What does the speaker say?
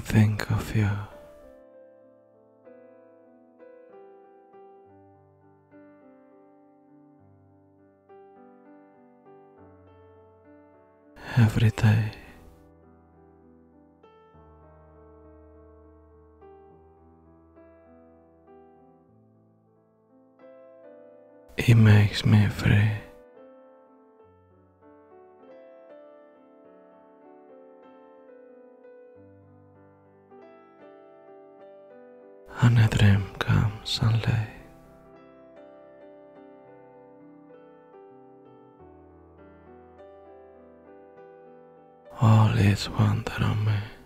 think of you. Every day. It makes me free. And a dream comes and lay. All is wonder on me.